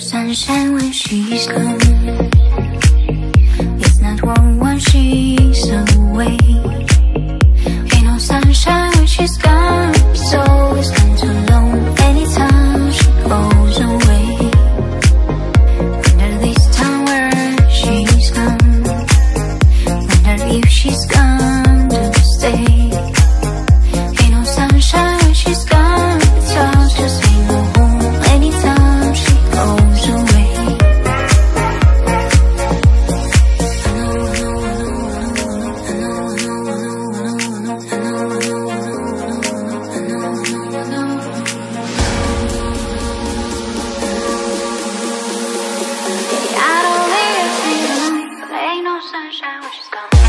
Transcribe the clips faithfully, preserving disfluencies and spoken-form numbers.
sunshine when she's gone. It's not warm when she's away. Ain't no sunshine when she's gone. It's always been too long anytime she goes away. Wonder this time where she's gone. Wonder if she's gone to stay. Ain't no sunshine when she's gone. It's all just ain't no home anytime she goes away. I don't live tonight, but ain't no sunshine when she's gone.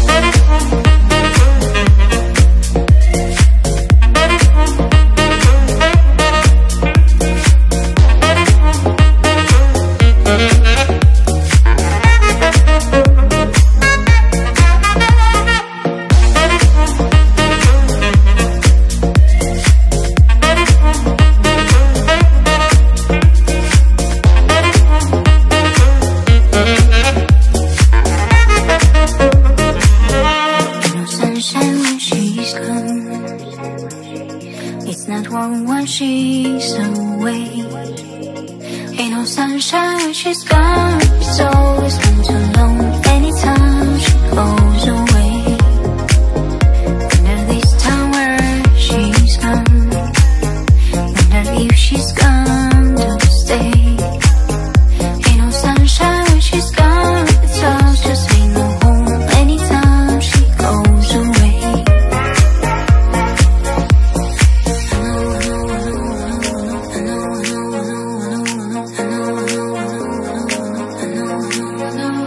It's not warm when she's away. Ain't no sunshine when she's gone. It's always been too long anytime she goes away. Wonder this time where she's gone. Wonder if she's gone to stay. Ain't no sunshine when she's gone. It's all just ain't no home anytime she goes away. No.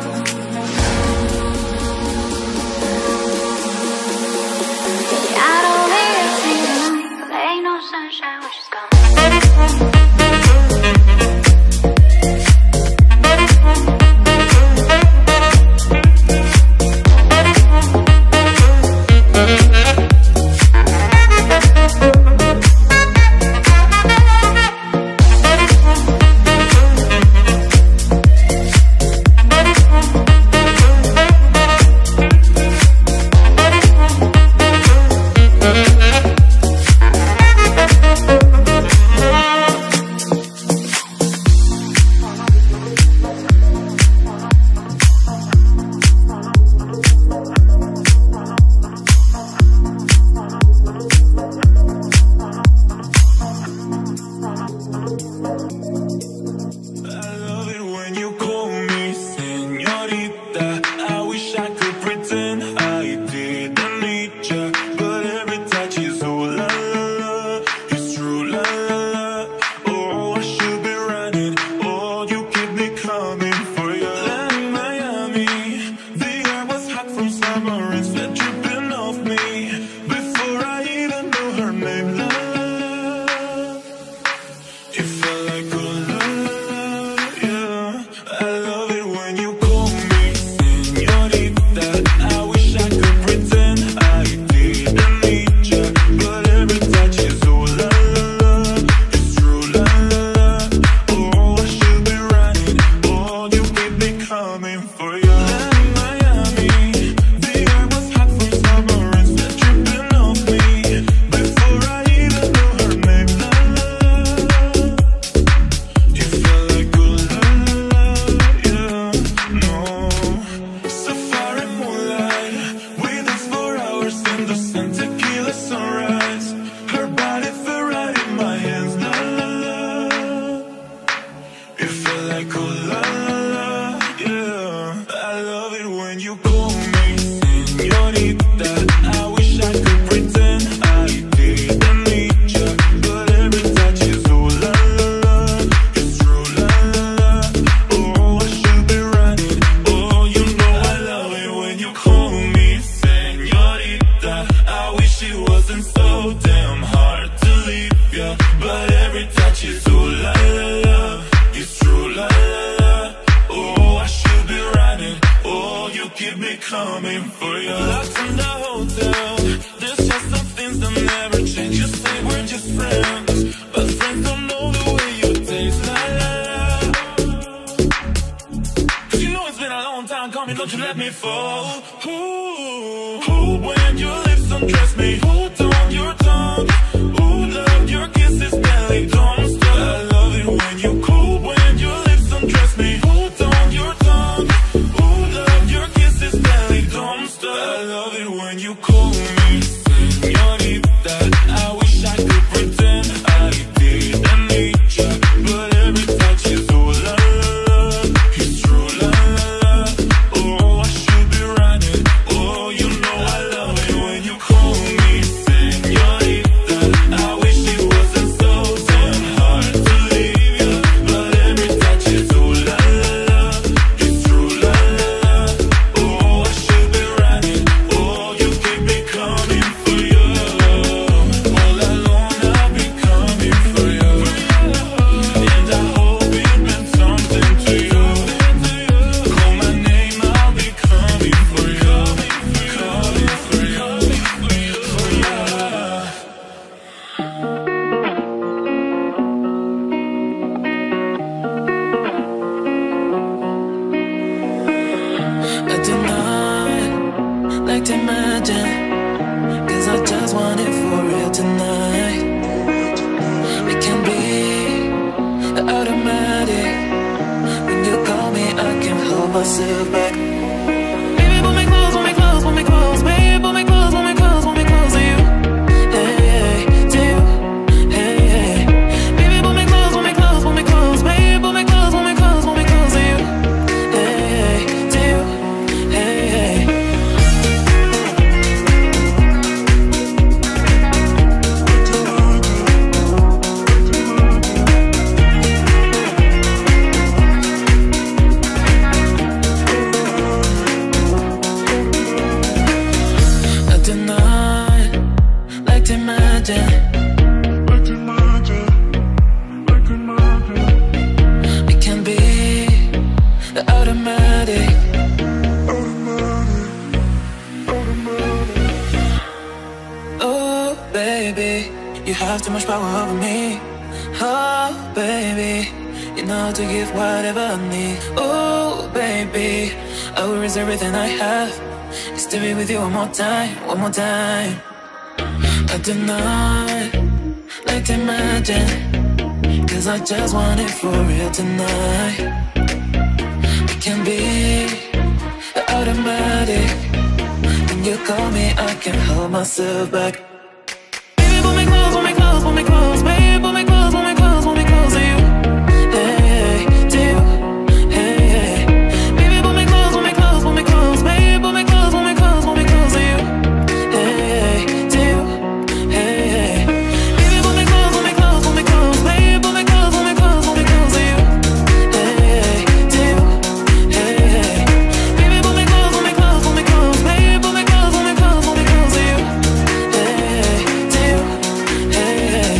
power over me. Oh, baby, you know how to give whatever I need. Oh, baby, I will risk everything I have just to be with you one more time, one more time. I do not like to imagine, cause I just want it for real tonight. It can be automatic. When you call me, I can't hold myself back. Baby, pull me close, pull me close, pull me close. Baby, pull me close, pull me close, pull me close to you. Hey, hey, to you. Hey, hey. Baby, pull me close, pull me close, pull me close. Baby, pull me close, pull me close, pull me close to you. Hey, hey, to you. Hey, hey. Baby, pull me close, pull me close, pull me close. Baby, pull me close, pull me close, pull me close to you. Hey, hey, to you. Hey, hey. Baby, pull me close, pull me close, pull me close. Baby, pull me close, pull me close, pull me close to you. Hey, hey, to you. Hey, hey.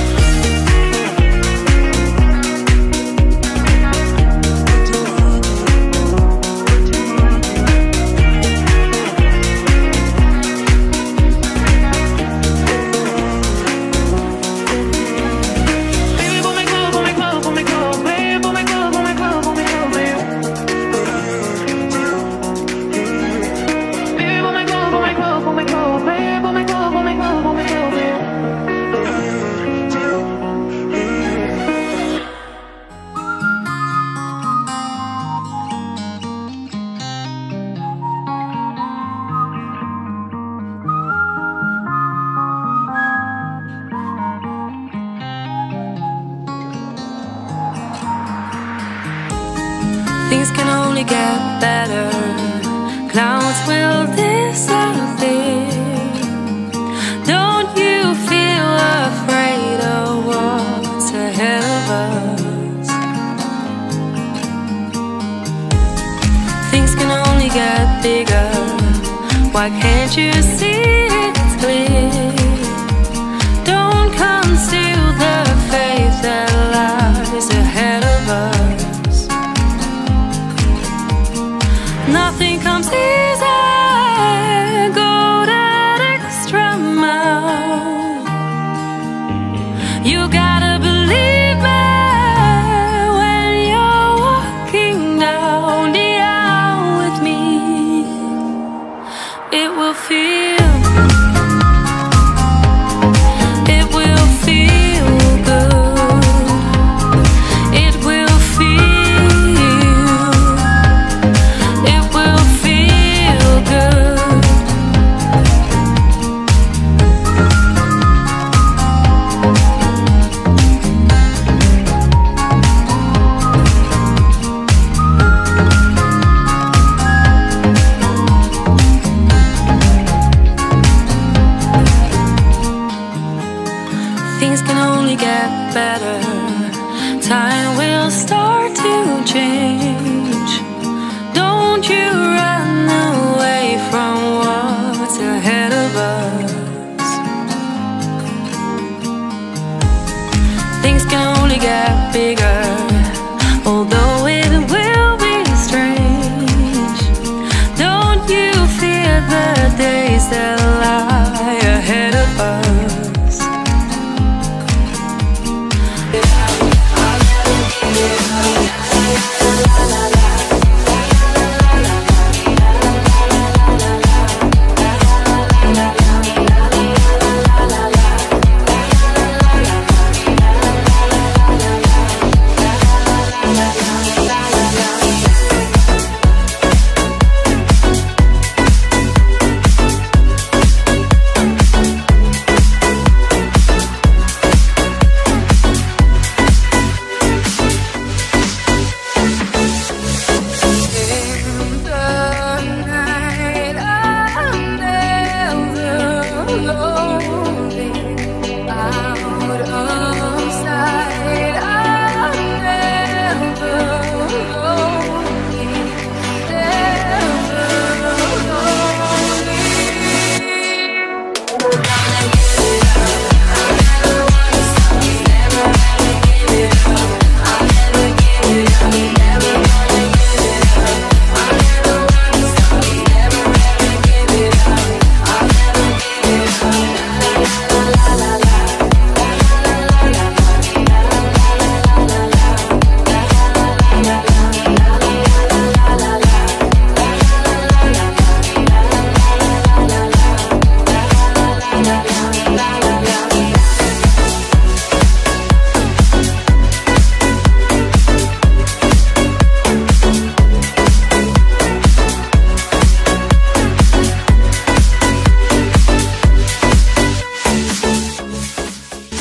Baby, pull me close, pull me close, pull me close. Baby, pull me close, pull me close, pull me close to you. Baby, pull me close, pull me close, pull me close. Baby, pull me close, pull me close, pull me close to you. Things can only get better. Clouds will disappear. Don't you feel afraid of what's ahead of us? Things can only get bigger. Why can't you see it's clear? Don't conceal the faith that lies ahead of us. Nothing comes easy. Go that extra mile. You gotta believe me when you're walking down the aisle with me. It will feel, it will feel good. It will feel, it will feel good. Things can only get better. Time will start to change. Don't you run away from what's ahead of us. Things can only get bigger, although it will be strange. Don't you fear the days that lie ahead of us?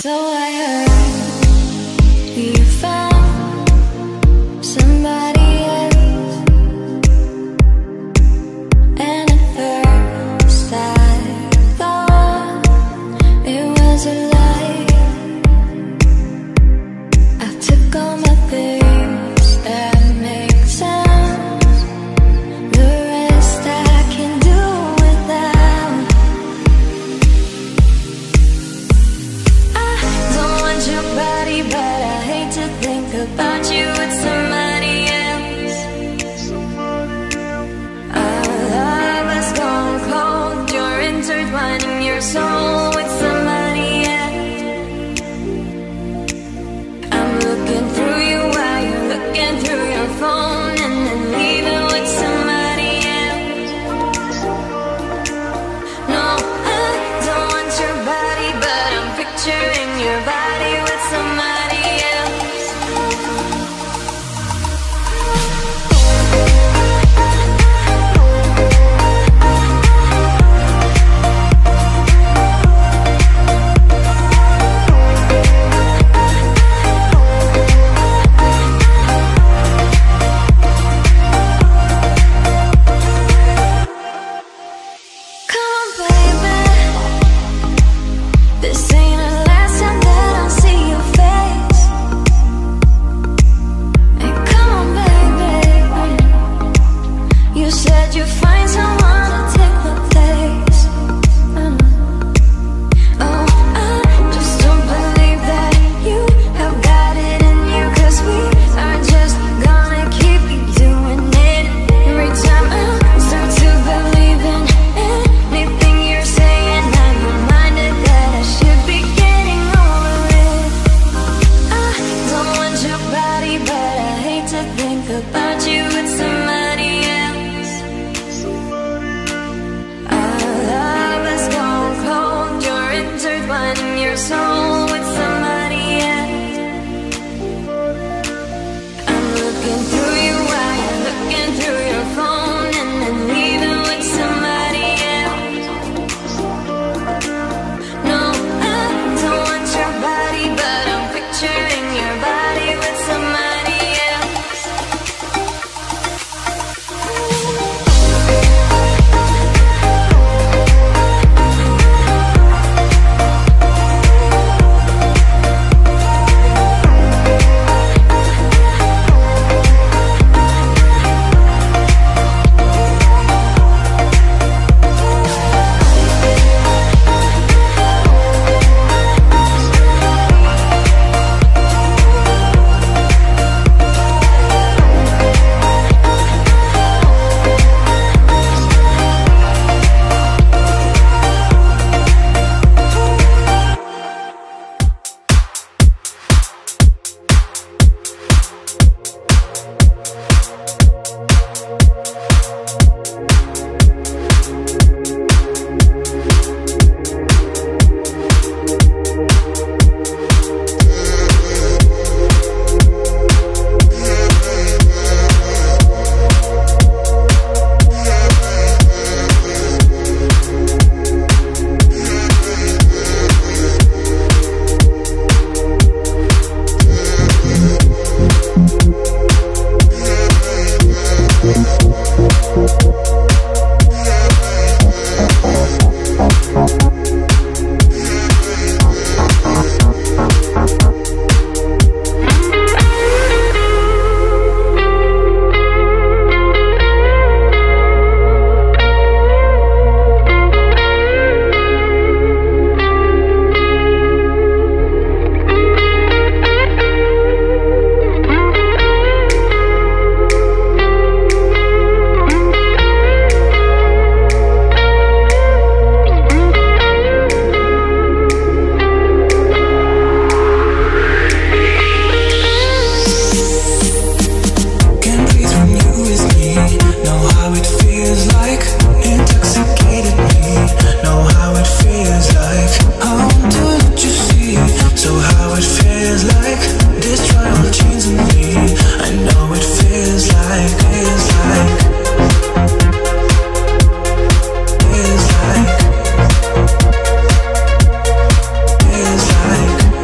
Feels like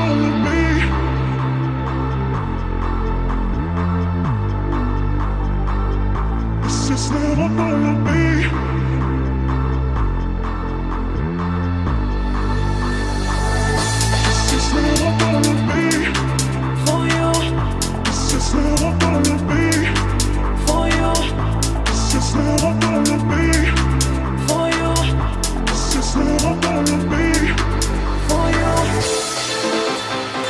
gonna be. It's just never gonna be. It's just never gonna be for you. It's just never gonna be for you. It's just never gonna be for you. It's just never gonna be for you.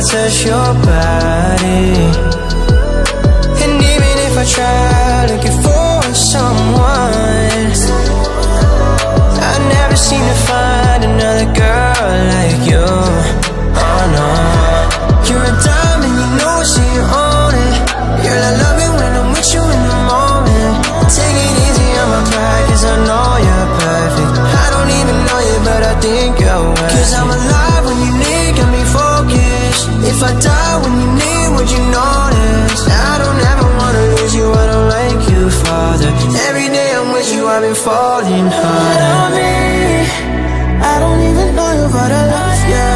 touch your body. And even if I try looking for someone, I never seem to find another girl like you. Oh no, you're a diamond, you know it, so you own it. Girl, I love it when I'm with you in the moment. Take it easy on my pride, cause I know you're perfect. I don't even know you, but I think you're worth it. Cause I'm alive when you need, got me focused. If I die when you need, would you notice? I don't ever wanna lose you, I don't like you, Father. Every day I'm with you, I've been falling hard. Love me, I don't even know you, but I love you.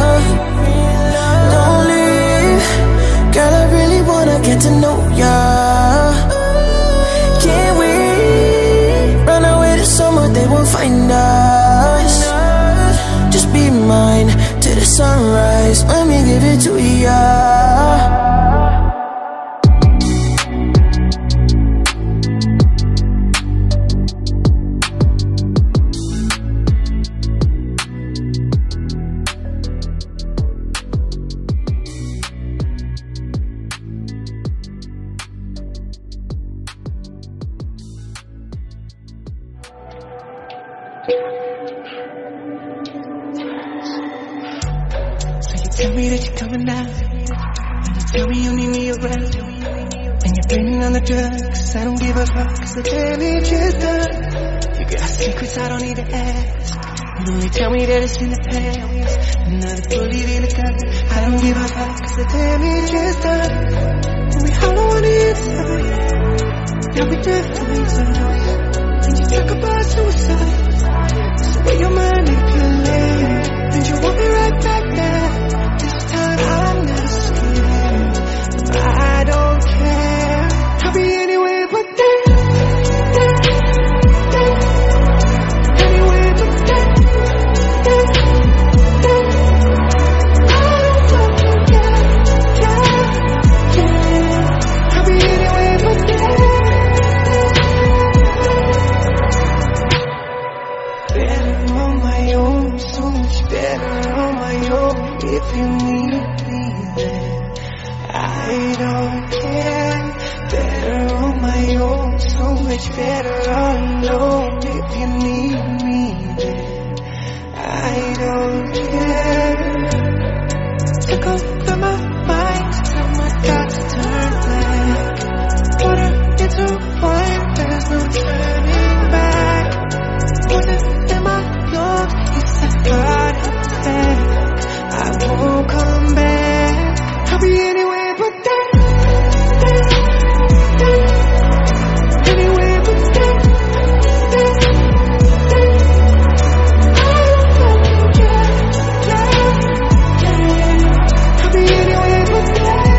Don't leave, girl, I really wanna get to know ya. Can't we run away to somewhere they won't find us? Just be mine to the sunrise, let me give it to ya. Tell me that you're coming now, and you tell me you need me around, and you're blaming on the drugs. I don't give a fuck, cause the damage is done. You got secrets I don't need to ask. You only tell me that it's in the past, another bullet in the gun. I don't give a fuck, cause the damage is done. And we hollow on the inside, now we deaf to inside. And you talk about suicide, so where your manipulate, and you want me right back there. I'm not scared, I don't care. I'll be anywhere but there, there, there. Anywhere but there, there, there. I don't fucking care, yeah, yeah. I'll be anywhere but there. Better on my own, so much better on my own. If you need me then I don't care. Better on my own, so much better alone. If you need me then I don't care. Took over my mind, tell my thoughts to turn black. Water into wine, there's no turning back. Wasn't in my lungs, it's a heart attack. I won't come back. I'll be anywhere but there, there, there. Anywhere but there, there, there. I don't fucking care, yeah, yeah. I'll be anywhere but there.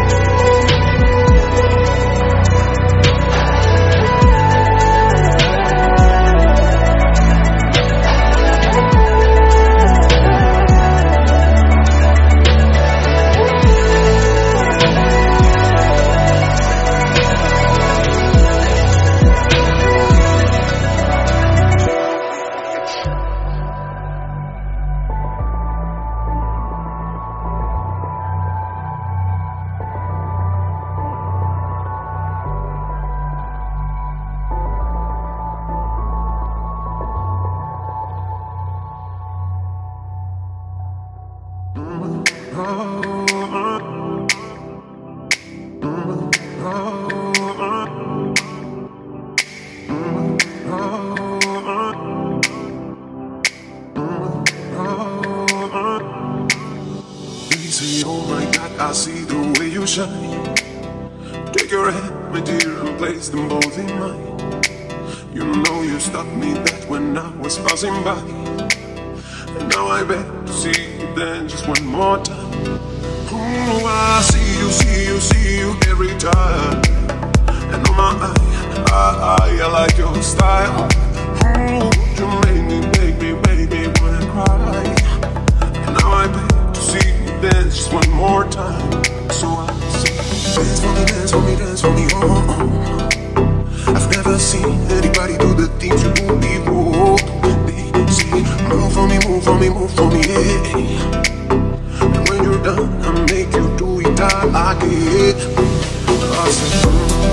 I see the way you shine. Take your hand, my dear, and place them both in mine. You know you stopped me that when I was passing by, and now I beg to see you then just one more time. Ooh, I see you, see you, see you every time. And oh my, I, I, I like your style. Ooh, you make me, make me, make me wanna cry. And now I beg to see you dance just one more time. So I say, dance for me, dance for me, dance for me, oh, oh. I've never seen anybody do the things you do before. They say, move for me, move for me, move for me, yeah. And when you're done, I'm it I get. I said,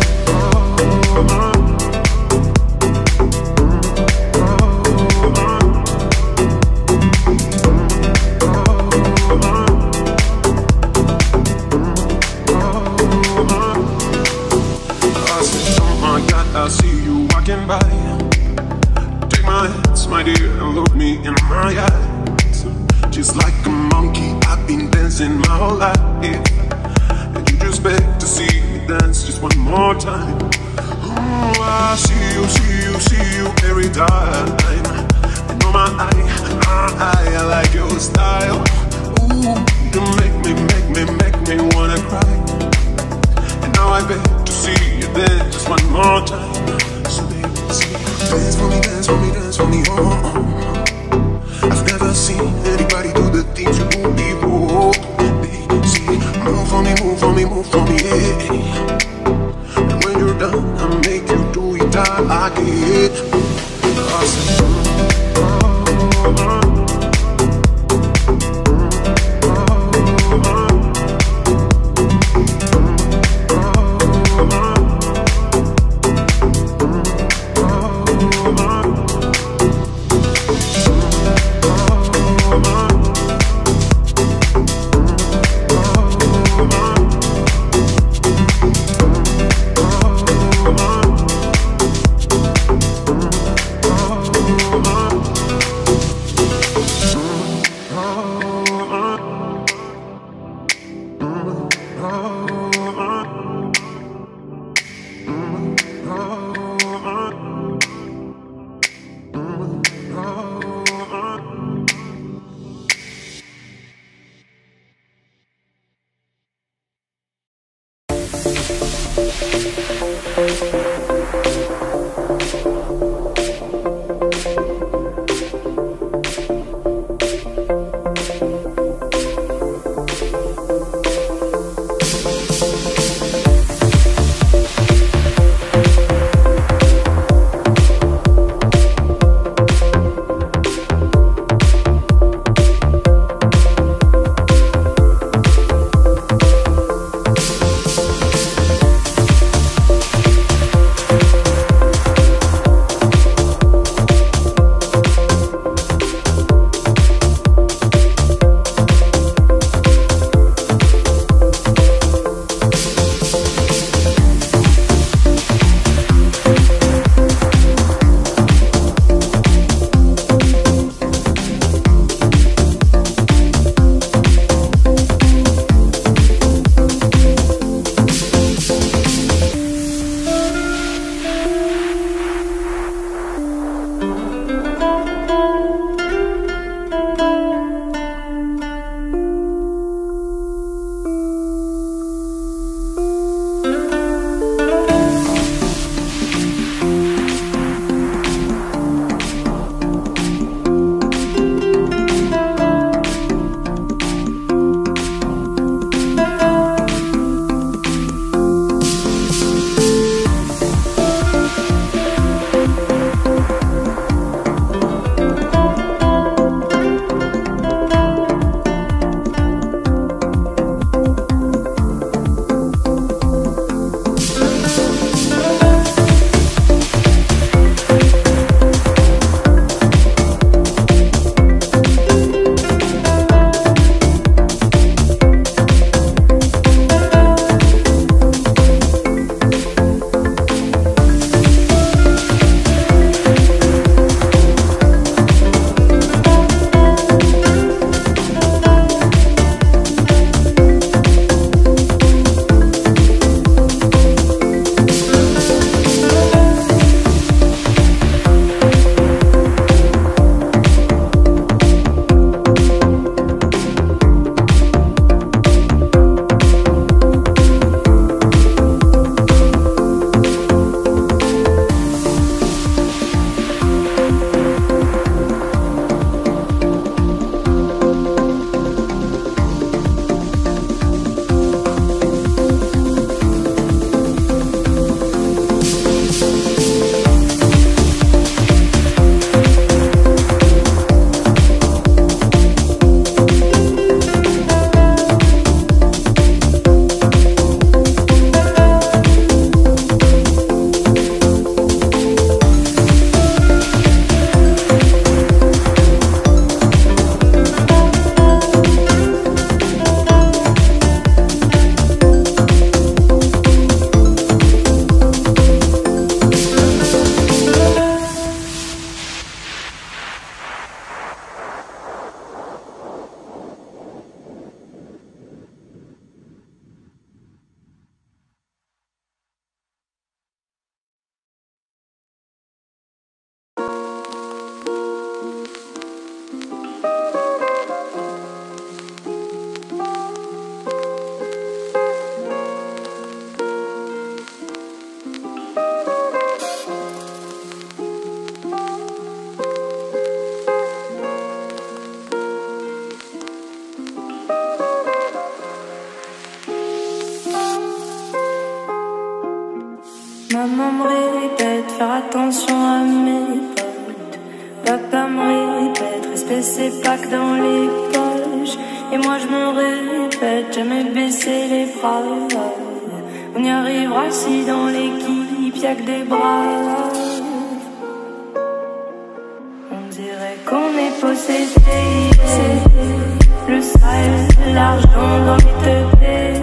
I see you walking by. Take my hands, my dear, and look me in my eyes. Just like a monkey, I've been dancing my whole life. And you just beg to see me dance just one more time. Oh, I see you, see you, see you every time. You know my eye, my eye, I like your style. Ooh, you make me, make me, make me wanna cry. And now I beg to see you dance just one more time. So baby, see, dance for me, dance for me, dance for me, oh, oh. I've never seen anybody do the things you do before. Baby, see, move for me, move for me, move for me, yeah. And when you're done, I'll make you do it all again. I said, oh, oh, oh. Oh, maman me répète, faire attention à mes potes. Papa me répète, respect c'est pas que dans les poches. Et moi je me répète, jamais baisser les bras. On y arrivera si dans l'équipe y'a que des bras. On dirait qu'on est possédé, le sale, l'argent dans les teubés.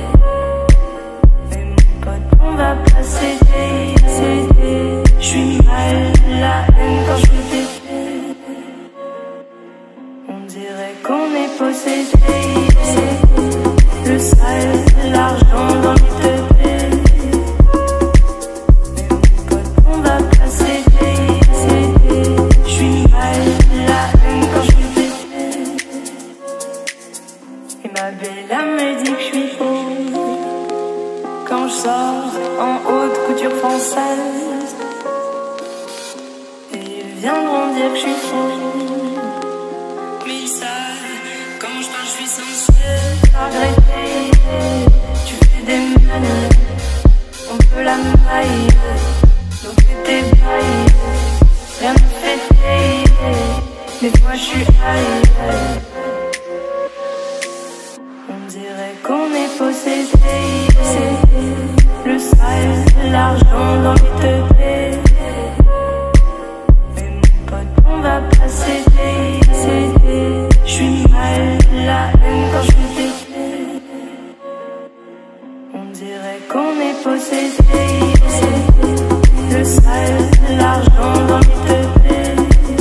Mais mon pote, on va pas céder, céder. J'suis mal, la haine quand j'fais péter. On dirait qu'on est possédé, le sale, l'argent dans les teubés. Mais mon pote, on va pas céder, céder. J'suis mal, la haine quand j'fais péter. Et ma belle âme me dit que j'suis pauvre quand j'sors en haute couture française. Et ils viendront dire que j'suis faux. Mais ils savent, quand j'parle j'suis sincère. Regretter, tu fais des manœuvres, on peut la maille, donc t'es baille. Rien ne fait tailler, des fois j'suis high. On dirait qu'on est possédé, le sale, l'argent dans les teubés. Mais mon pote, on va pas céder, céder. J'suis mal, la haine quand j'fais péter. On dirait qu'on est possédé, le sale, l'argent dans les teubés.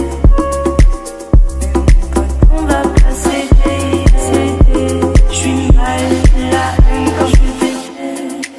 Mais mon pote, on va pas céder, céder. J'suis mal, la haine quand j'fais péter.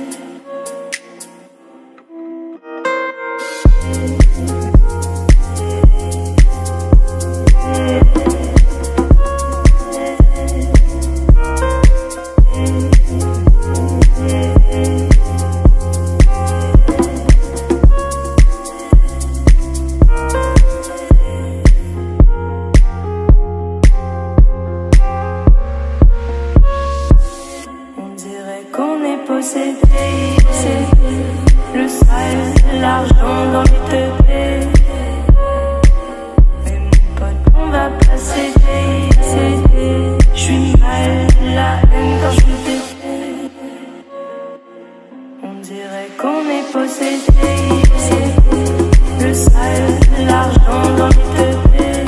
On dirait qu'on est possédé, le sale, l'argent dans les teubés. Mais mon pote, on va pas céder, céder. J'suis mal, la haine quand j'fais péter. On dirait qu'on est possédé, le sale, l'argent dans les teubés.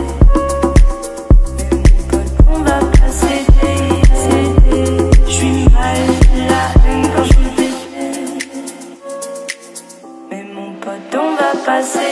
Mais mon pote, on va pas céder, céder. J'suis mal, la haine quand j'fais péter. Mais mon pote, on va pas céder.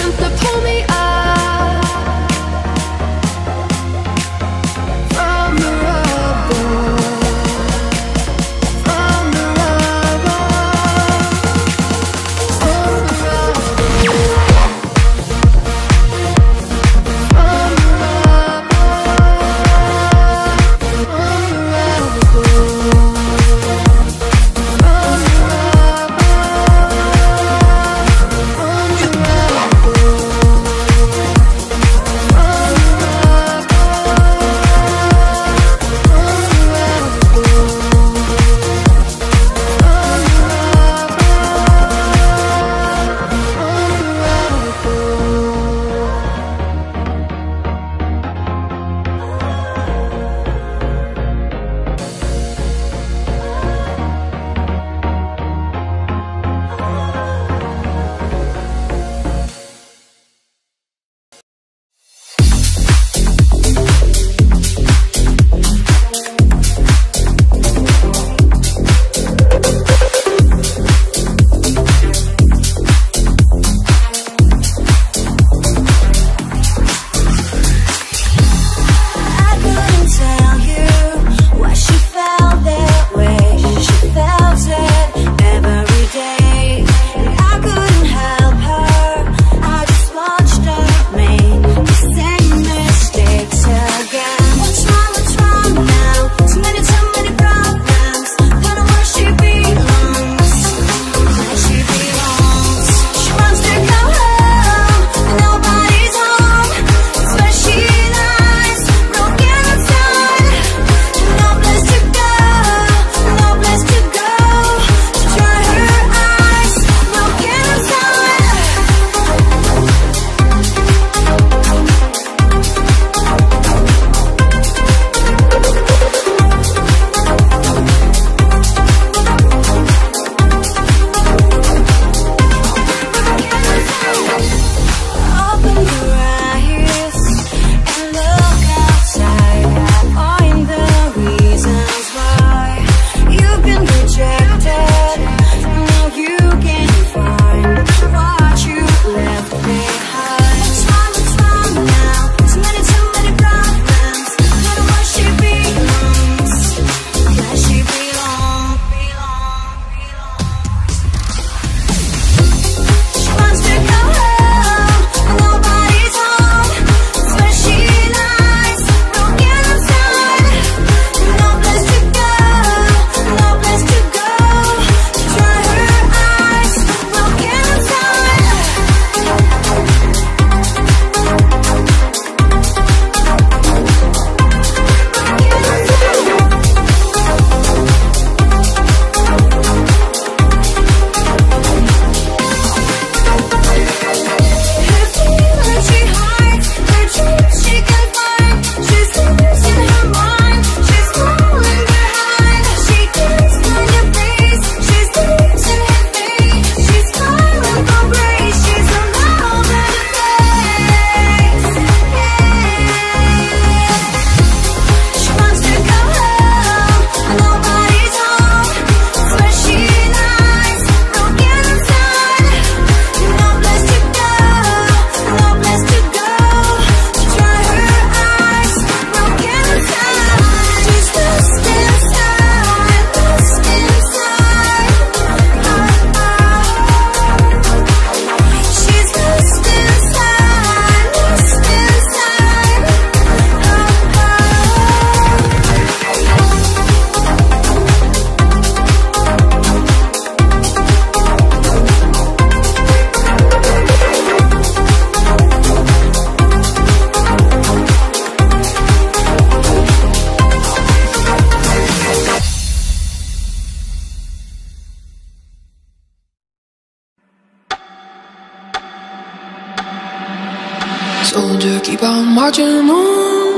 strength to pull me up from the rubble, from the rubble, from the Soldier, keep on marching on.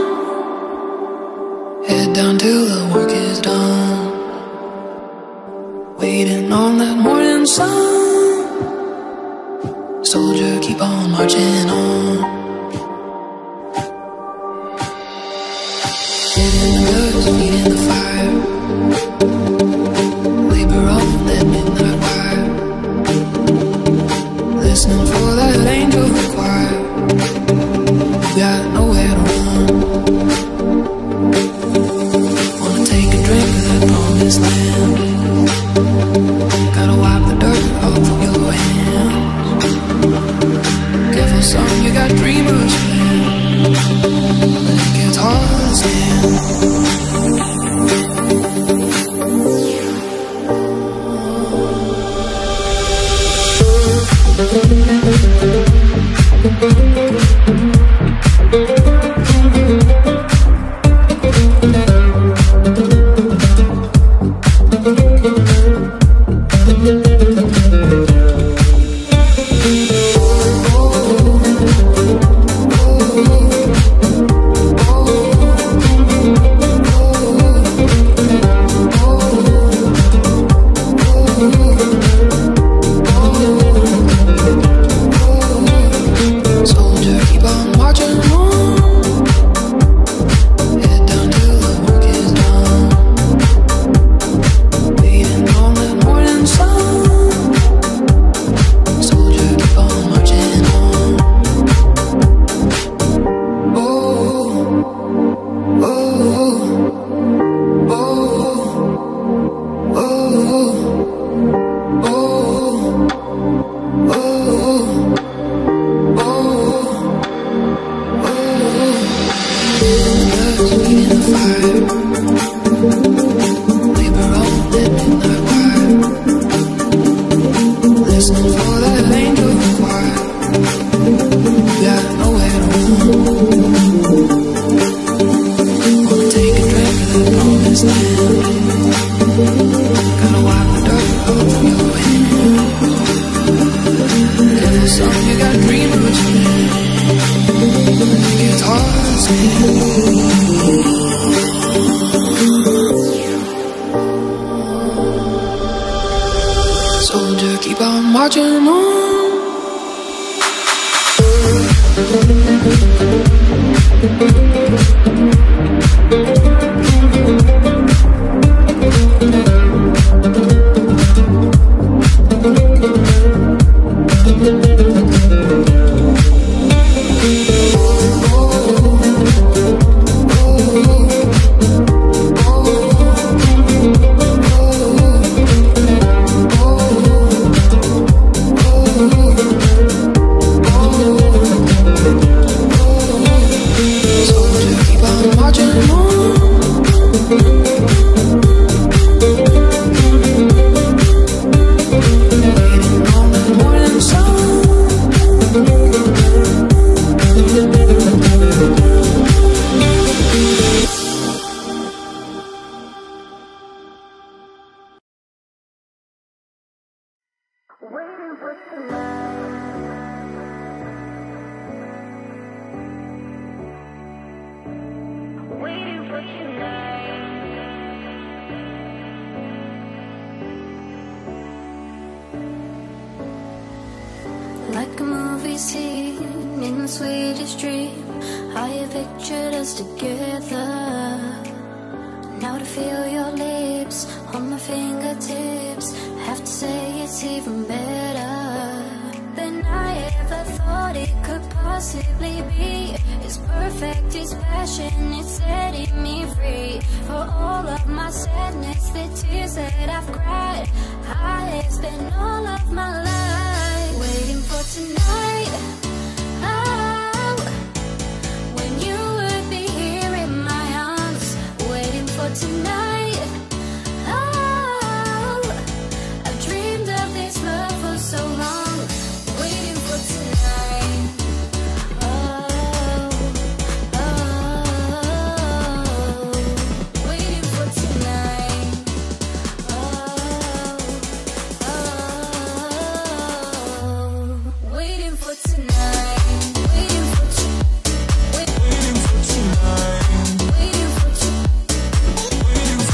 Head down till the work is done. Waiting on that morning sun. Soldier, keep on marching on. Head in the dust, feet in the fire. Labor on that midnight wire. Listening for that angel choir. got nowhere to run. Wanna take a drink of that promised land. Gotta wipe the dirt off of your hands. Careful son, you got dreamers, man. It gets hard to stand. Soldier, keep on marching on. Like a movie scene in the sweetest dream, how you pictured us together. Now to feel your lips on my fingertips, have to say it's even better than I ever thought it could possibly be. It's perfect, it's passion, it's setting me free. For all of my sadness, the tears that I've cried, I have spent all of my life waiting for tonight. Oh, when you would be here in my arms, waiting for tonight. Oh, I've dreamed of this love for so long, waiting for tonight. Oh, oh, waiting for tonight. Oh, oh, waiting for tonight. Waiting for tonight. Waiting for tonight. Waiting for tonight. Waiting for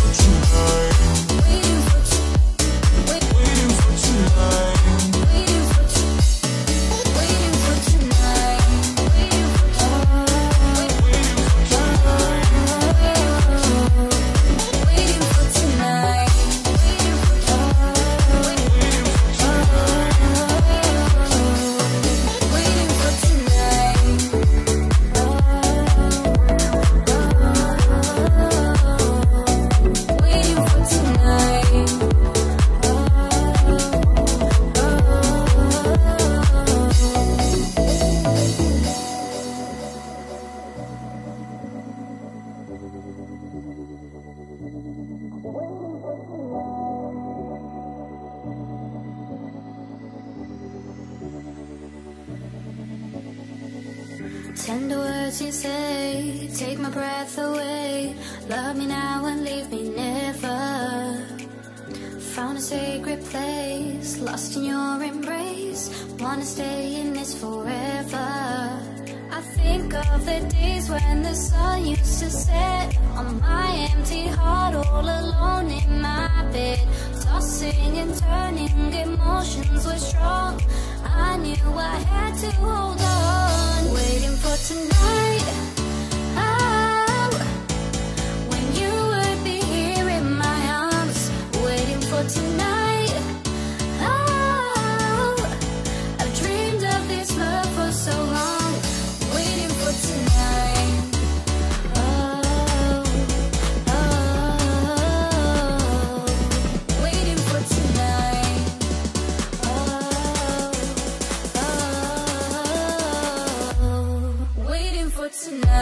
Tender words you say, take my breath away. Love me now and leave me never. Found a sacred place, lost in your embrace. Wanna stay in this forever. I think of the days when the sun used to set on my empty heart, all alone in my bed. Tossing and turning, emotions were strong. I knew I had to hold on. Waiting for tonight, oh, when you would be here in my arms. Waiting for tonight, oh, I've dreamed of this love for so long. Waiting for tonight, oh, oh, waiting for tonight, oh, oh, waiting for tonight.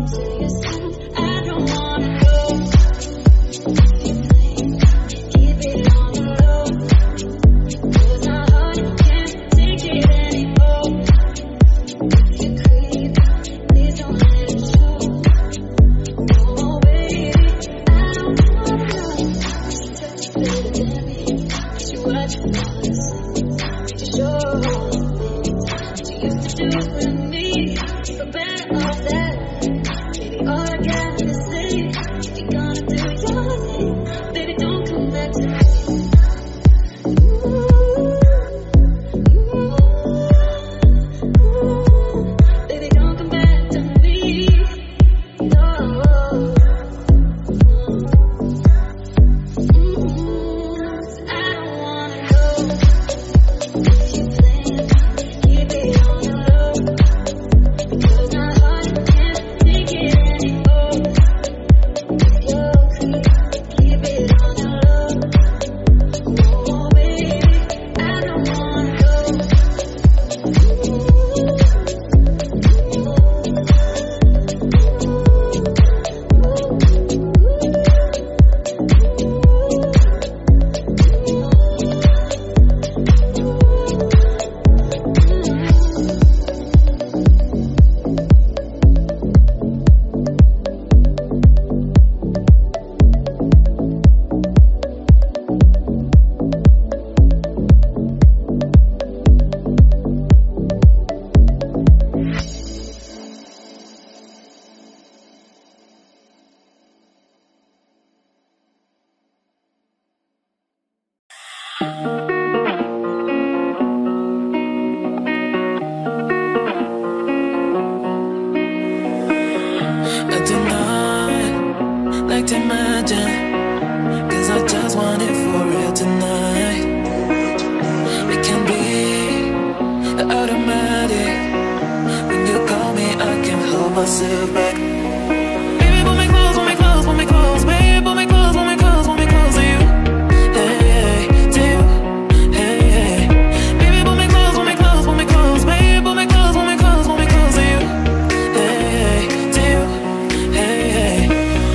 myself back. Baby, pull me close, pull me close, pull me close. Baby, pull me close, pull me close, pull me close to you. Hey, hey, to you. Hey, hey. Baby, pull me close, pull me close, pull me close. Baby, pull me close, pull me close, pull me close to you. Hey, hey, to you. Hey, hey.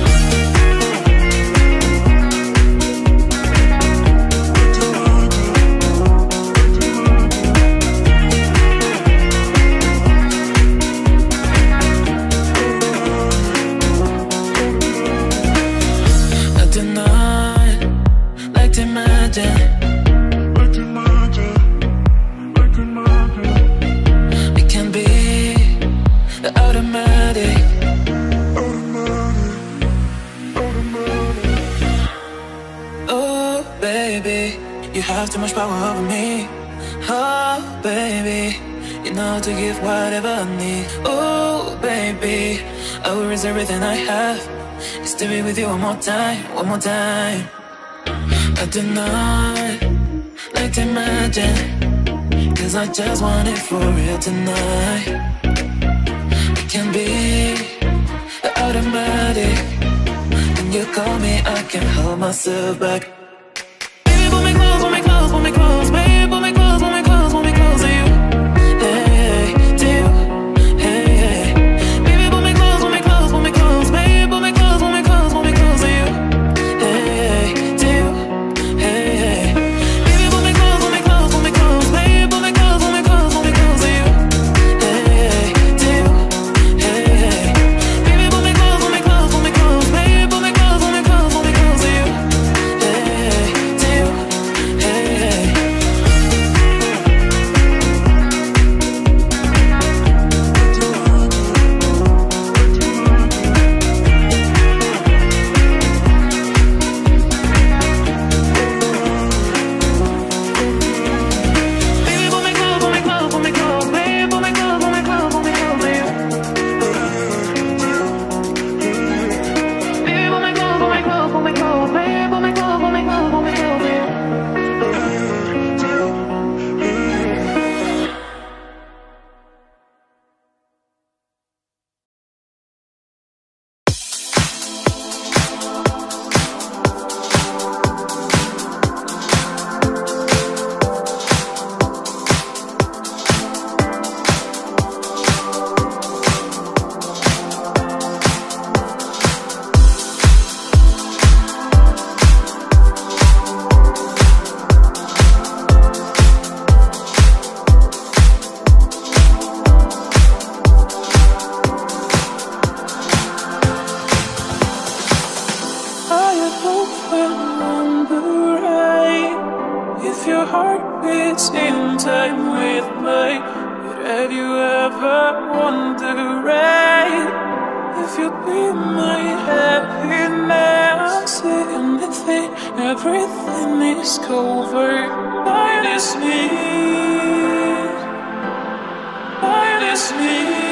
Too much power over me. Oh, baby, you know to give whatever I need. Oh, baby, I will risk everything I have just to be with you one more time, one more time. I do not like to imagine, cause I just want it for real tonight. It can be automatic. When you call me, I can't hold myself back. Pull me close, pull me close, baby, pull me close, pull me close, pull me close to you. Hey, hey, to you. Hey, hey. Baby, pull me close, pull me close, pull me close, baby, pull me close, pull me close, pull me close to you. Hey, hey, to you. Hey, hey. Baby, pull me close, pull me close, pull me close, baby, pull me close, pull me close, pull me close to you. Hey, hey, to you. Hey, hey. Baby, pull me close, pull me close, pull me close, baby, pull me close, pull me close, pull me close to you. Hey, hey. often wonder if your heart beats in time with mine. But have you ever wondered if you'd be my happiness? Anything, everything is covered by this need, by this need.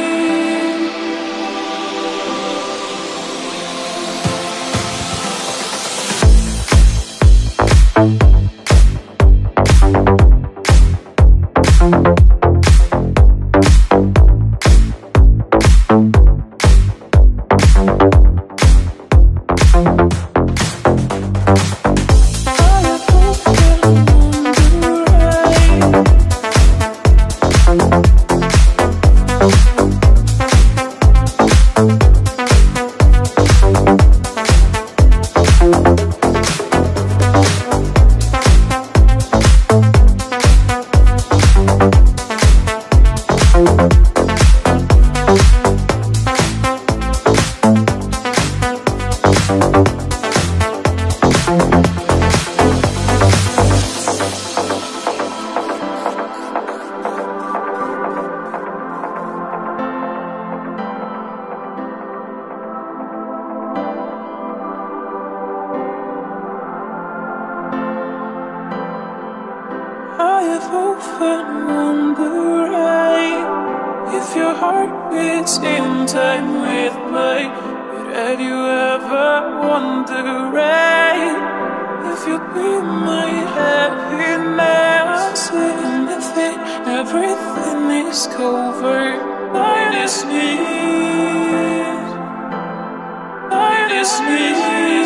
I have often wondered if your heart beats in time with mine. But have you ever wondered if you'd be my happiness? Anything, everything is covered by this need, by this need.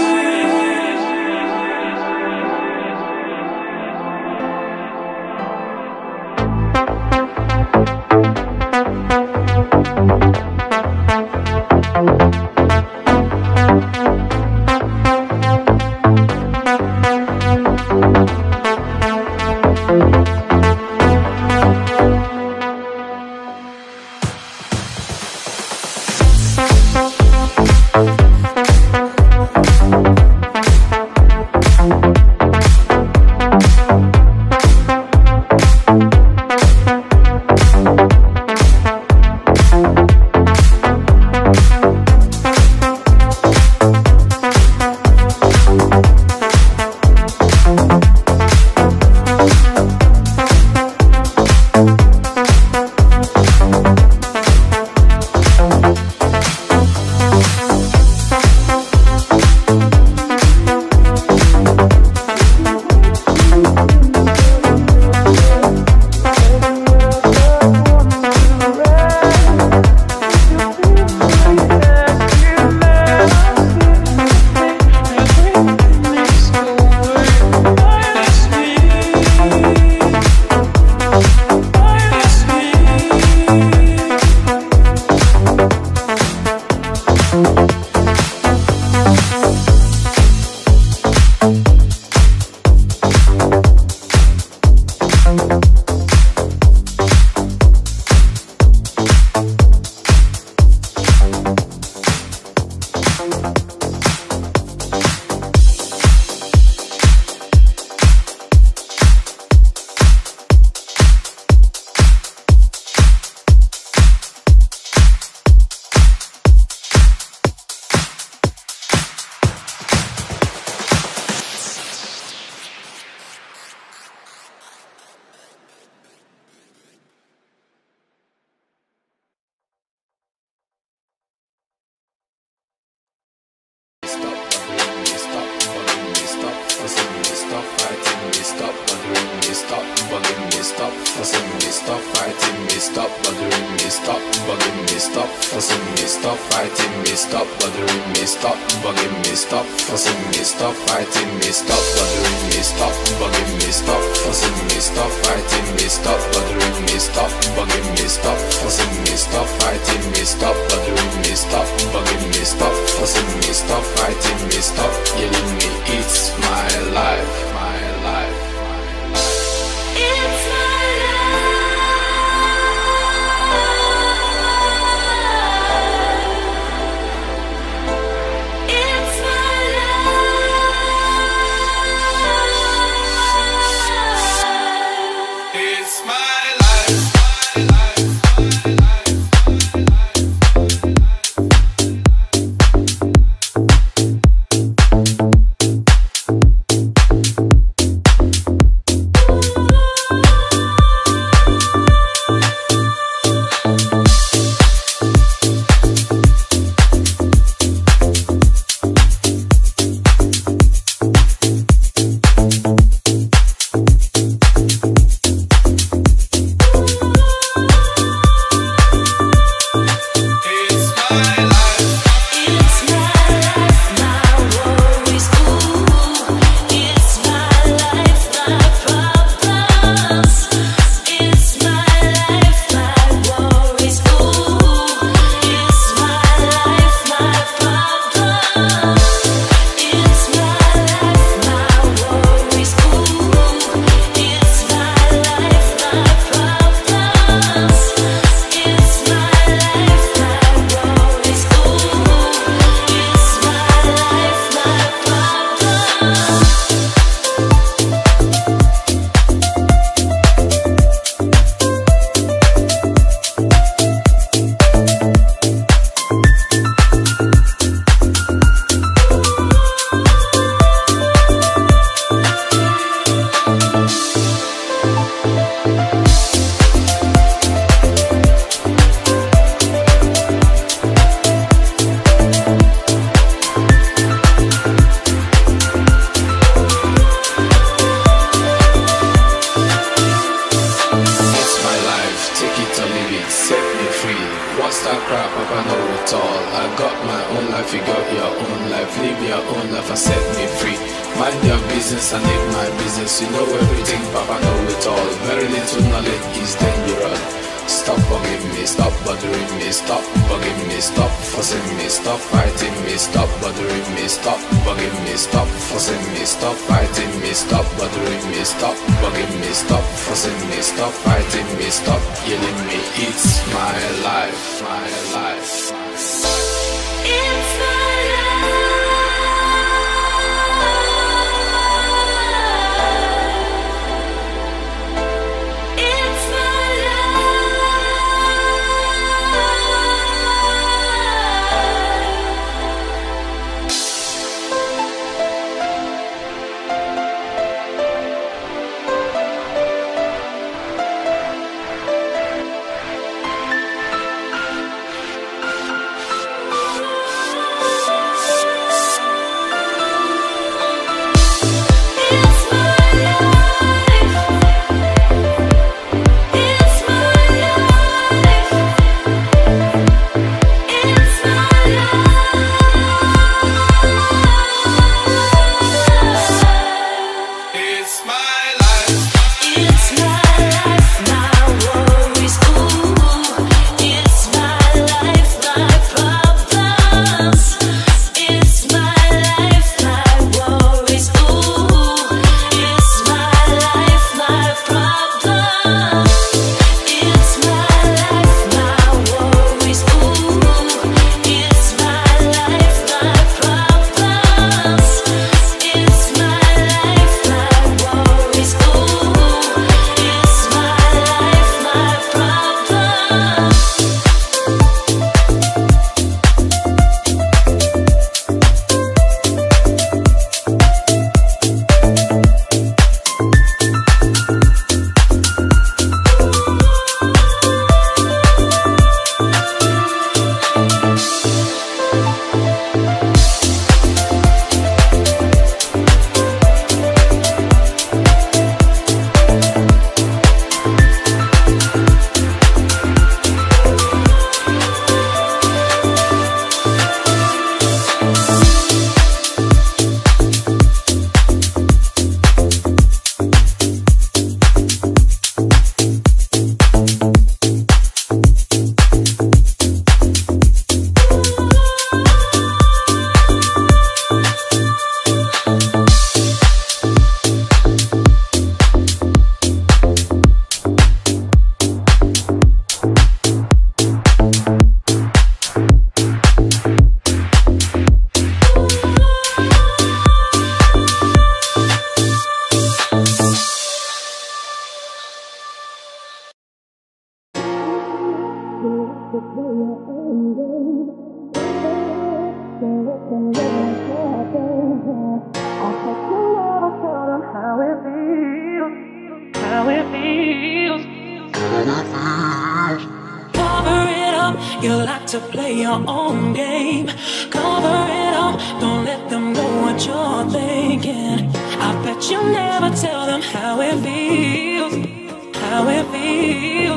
It's my life. my own life, you got your own life. Live your own life and set me free. Mind your business and live my business. You know everything, Papa know it all. Very little knowledge is dangerous. Stop bugging me, stop bothering me, stop bugging me, stop fussing me, stop fighting me, stop bothering me, stop bugging me, stop fussing me, stop fighting me, stop bothering me, stop bugging me, stop fussing me, stop fighting me, stop killing me. It's my life, my life. It's my life. It's my You like to play your own game. Cover it up, don't let them know what you're thinking. I bet you never tell them how it feels, how it feels.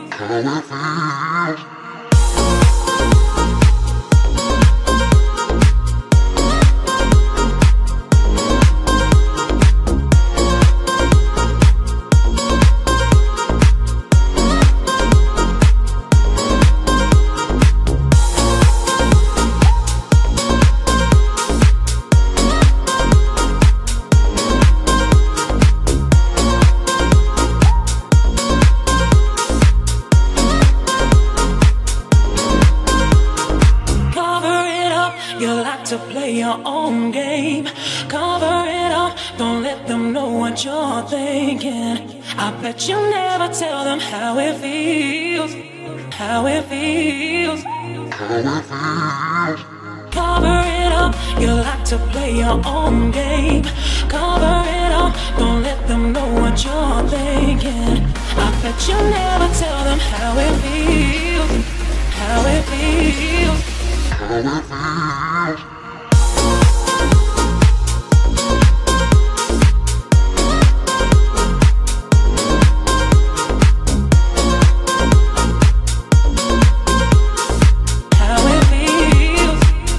To play your own game. Cover it up, don't let them know what you're thinking. I bet you never tell them how it feels, how it feels. Cover it up, you like to play your own game. Cover it up, don't let them know what you're thinking. I bet you never tell them how it feels, how it feels. How it feels.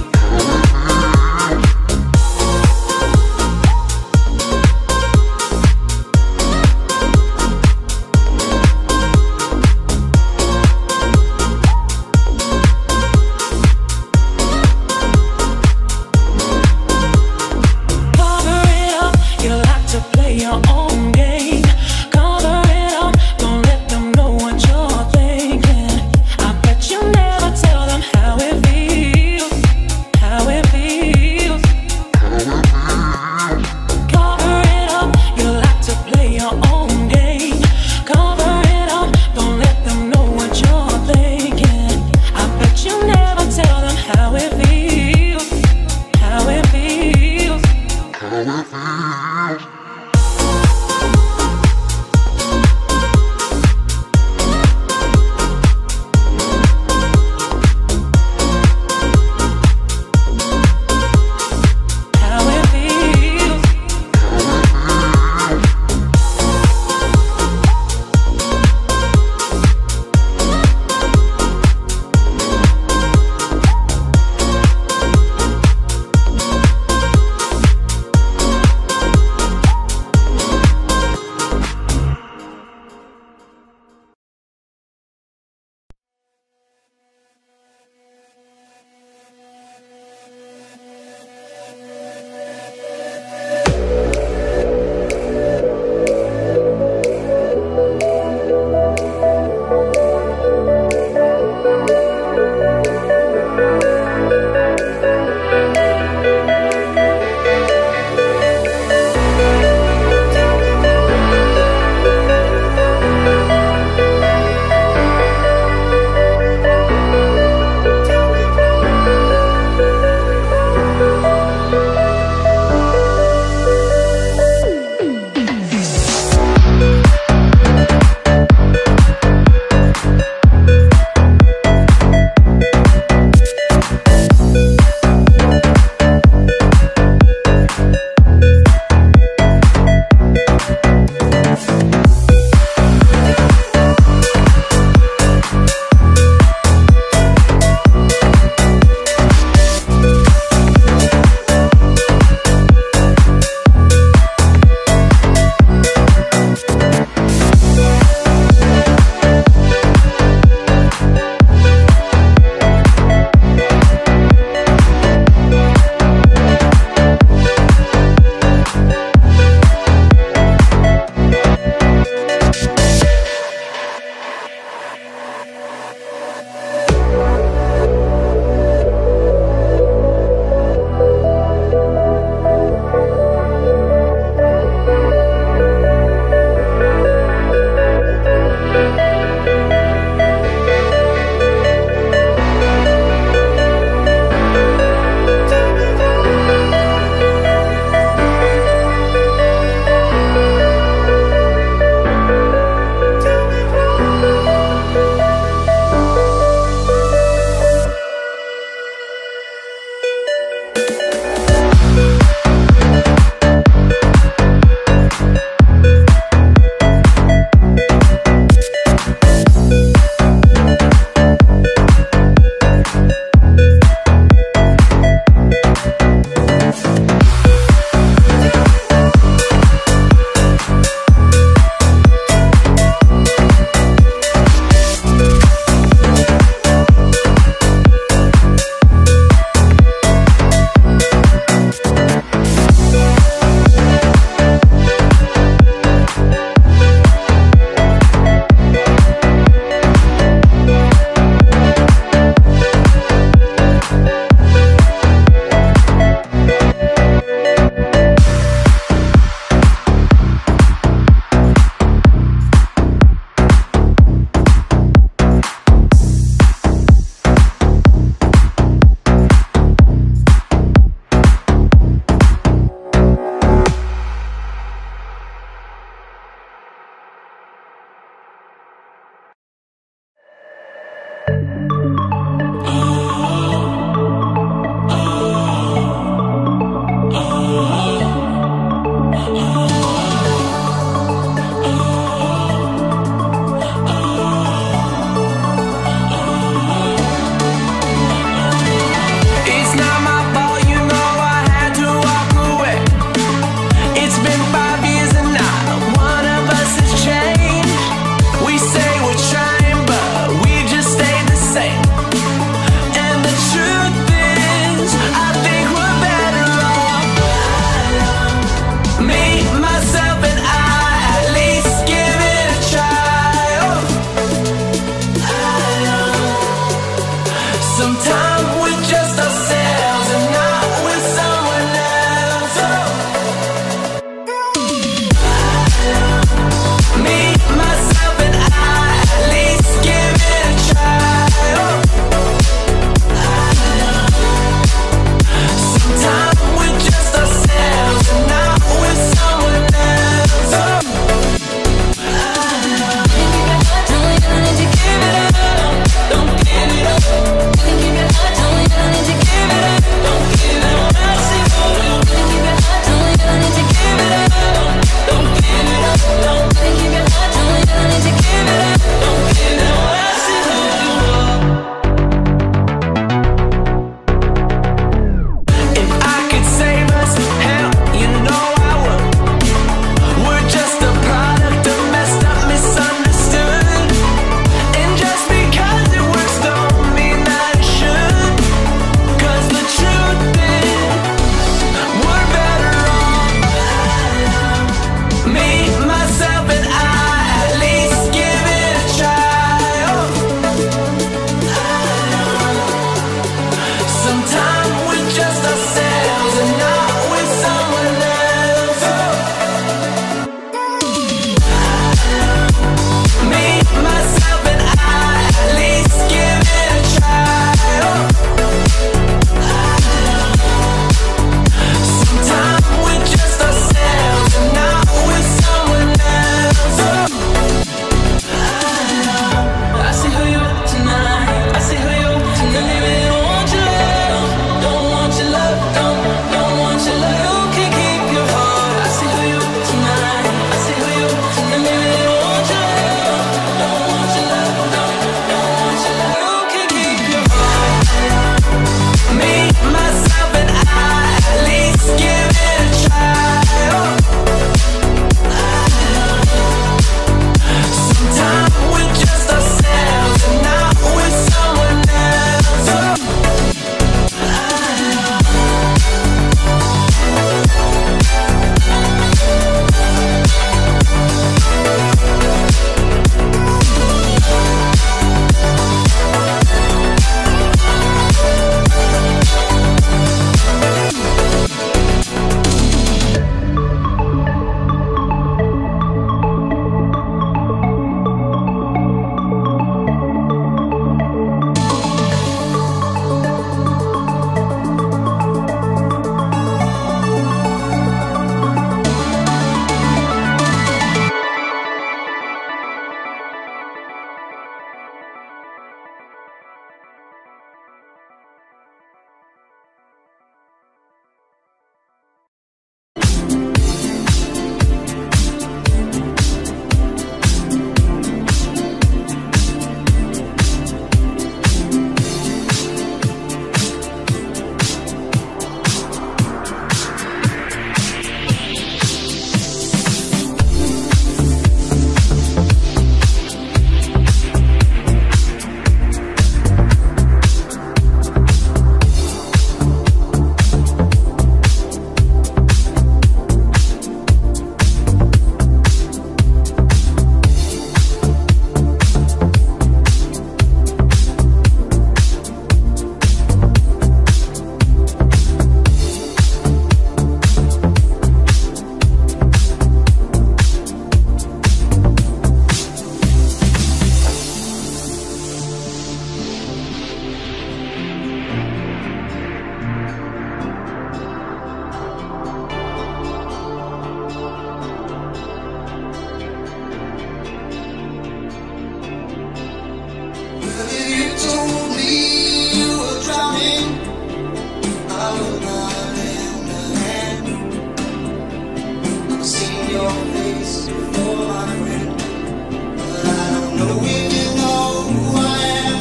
will not lend a hand. I've seen your face before, my friend, but I don't know if you know who I am.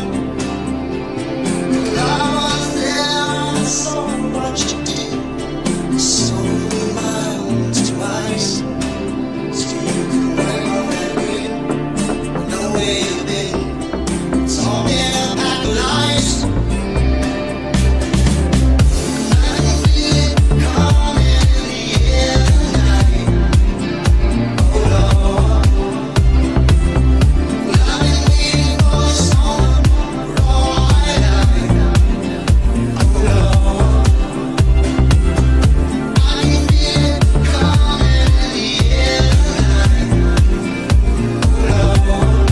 I was there, I saw what you did. So many miles twice, so you can write on that grid. Know where you've been, talking about lies. I can feel it coming in the air tonight. Oh Lord, well, I've been waiting for someone for all my life. Oh Lord, I can feel it coming in the air tonight. Oh Lord, oh Lord.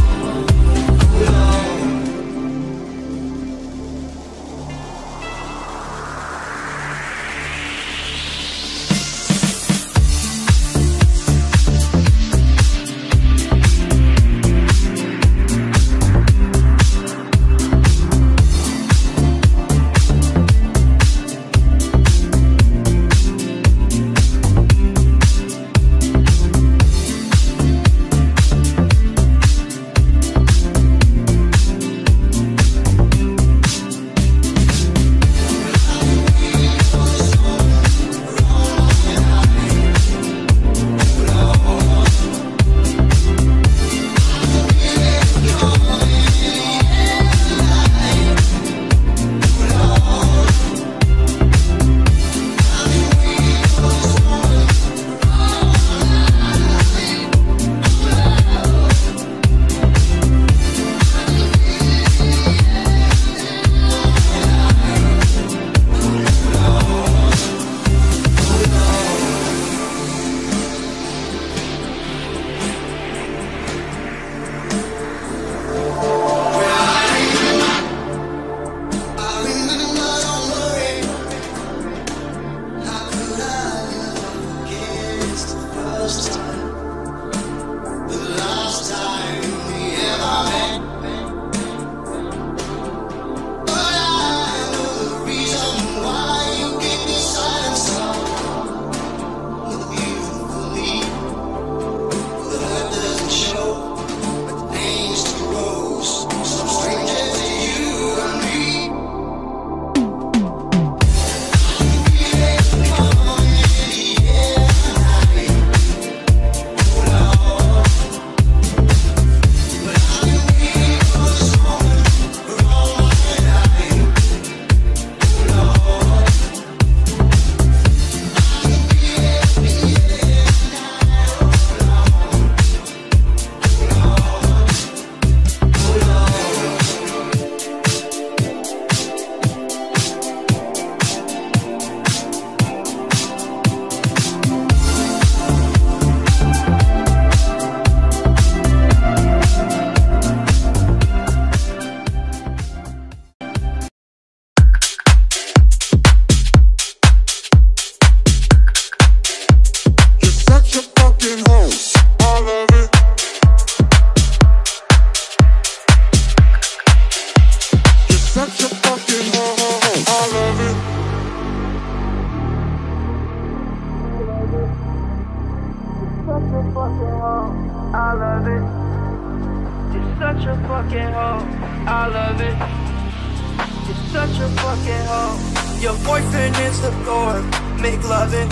I love it. You're such a fucking hoe. I love it. You're such a fucking hoe. Your boyfriend is the door. Make loving.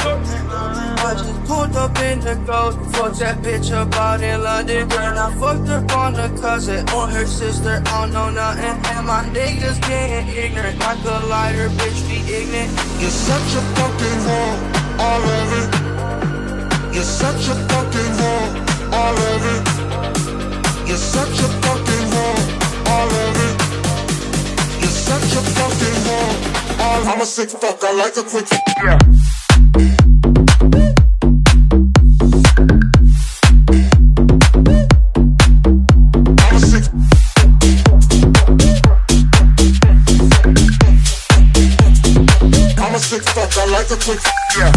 I just pulled up in the ghost. Fuck that bitch up out in London. And I fucked up on the cousin, on her sister. I don't know nothing. And my niggas getting ignorant. Like a lighter, bitch, be ignorant. You're such a fucking hoe. I love it. You're such a fucking hoe. I love it. You're such a fucking hoe. I love it. You're such a fucking hoe. I'm a sick fuck. I like a quick yeah. I'm a sick. I'm a sick fuck. I like a quick yeah.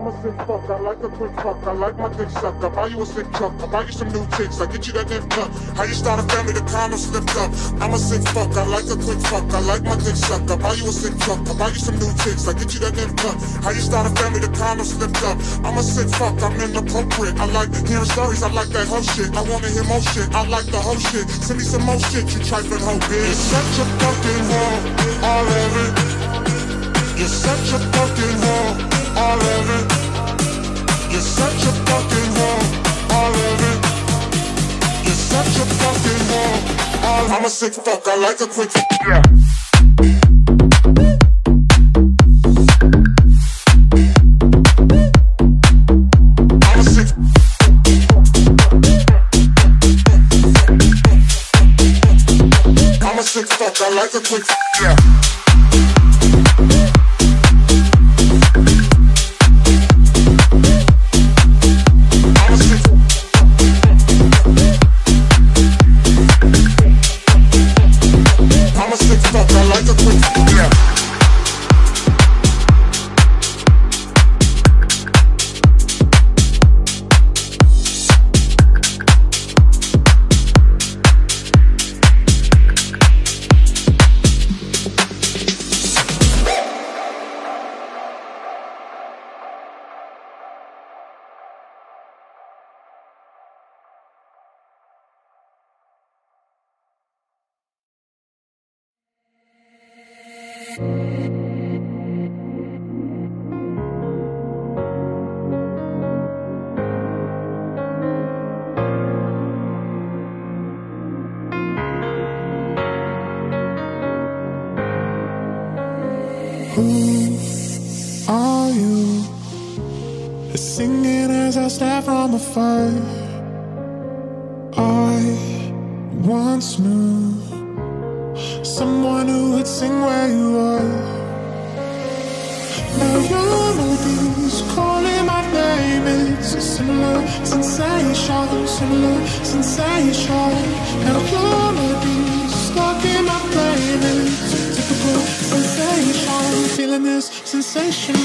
I'm a sick fuck, I like a quick fuck, I like my dick suck. I buy you a sick truck, I buy you some new chicks, I get you that nip tuck. How you start a family, the condom slipped up. I'm a sick fuck, I like a quick fuck, I like my dick suck. I buy you a sick truck, I buy you some new chicks, I get you that nip tuck. How you start a family, the condom slipped up. I'm a sick fuck, I'm inappropriate. I like hearing stories, I like that whole shit. I wanna hear more shit, I like the whole shit. Send me some more shit, you trifling hoe bitch. You're such a fucking whore, I love it. You're such a fucking whore, I love it. You're such a fucking whore, I love it. You're such a fucking whore. I'm a sick fuck, I like a quick yeah. I'm a sick I'm a sick fuck, I like a quick yeah. Who are you? Singing as I stare from afar. I once knew someone who would sing where you are. Now your melodies calling my name. It's a similar sensation, similar sensation. Now your melodies stuck in my brain. It's a typical sensation. Feeling this sensation.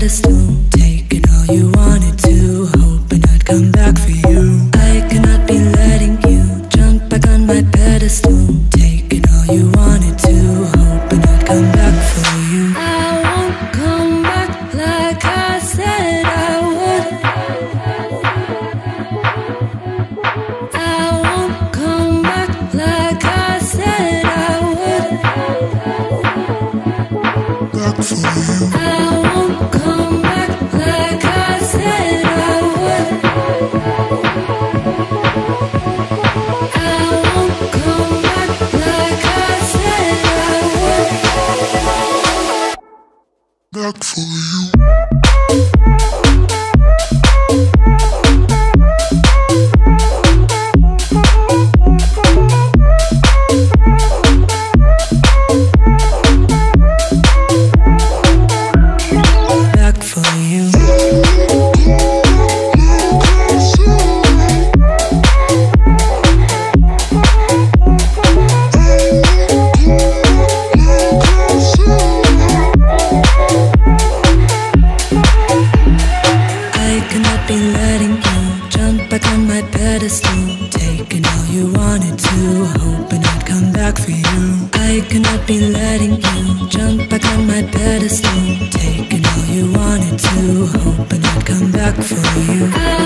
pedestal, taking all you wanted to, hoping I'd come back for you. I cannot be letting you jump back on my pedestal, taking all you wanted to, hoping I'd come back for you. I won't come back like I said I would. I won't come back like I said I would. Back for you. I won't come back like I said I would. I won't come back like I said I would. Back for you. Back for you. I cannot be letting you jump back on my pedestal, taking all you wanted to, hoping I'd come back for you. I cannot be letting you jump back on my pedestal, taking all you wanted to, hoping I'd come back for you. I